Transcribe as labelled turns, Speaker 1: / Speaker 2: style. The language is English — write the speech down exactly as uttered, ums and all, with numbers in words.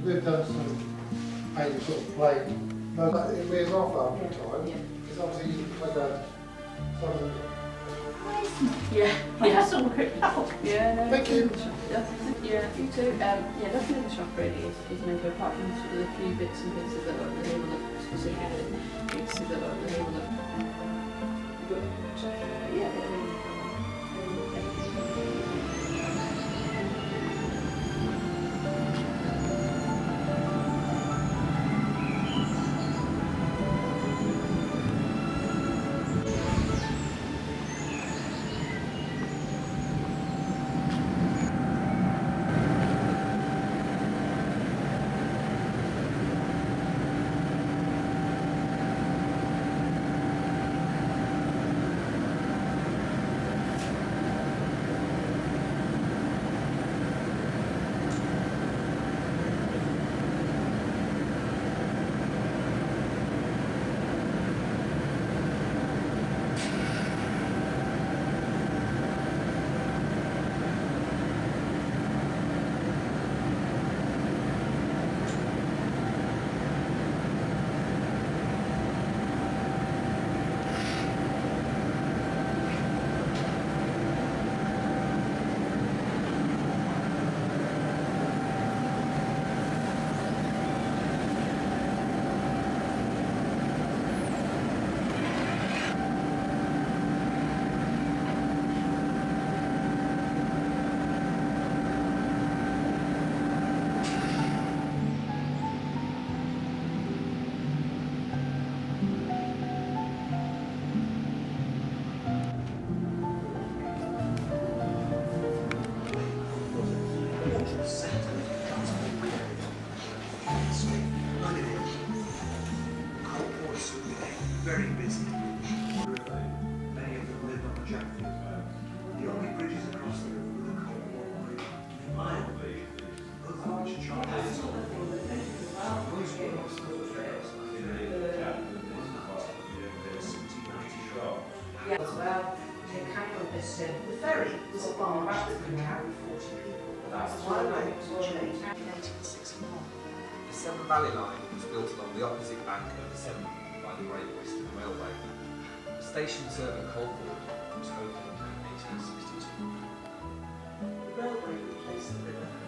Speaker 1: we've done some painting sort of play. No, but it wears off after a time.
Speaker 2: Yeah.
Speaker 1: Because obviously you can plug out some of the...
Speaker 2: Yeah,
Speaker 3: I
Speaker 2: yeah.
Speaker 3: just saw it out.
Speaker 2: Yeah, no.
Speaker 1: Thank you.
Speaker 2: Yeah, you too. Um, yeah, nothing in the shop really is, is new, apart from sort of the few bits and pieces that are on the label that specifically pieces that are on the label that. But uh, yeah, yeah, yeah.
Speaker 4: Very busy. Many of them live on the Jaffrey. The only bridges across the river were the Coalport Bridge, mildly, both of which charge is all most were lost in the trails in seventeen ninety-four.
Speaker 5: Yeah, as well, the canal system. The ferry was a barge that could carry forty people. That's why I went to change in eighteen sixty-one.
Speaker 6: The Severn Valley Line was built along the opposite bank of the Severn by the Great Western Railway. The station serving Coalport was opened in eighteen sixty-two.
Speaker 5: The railway replaced the river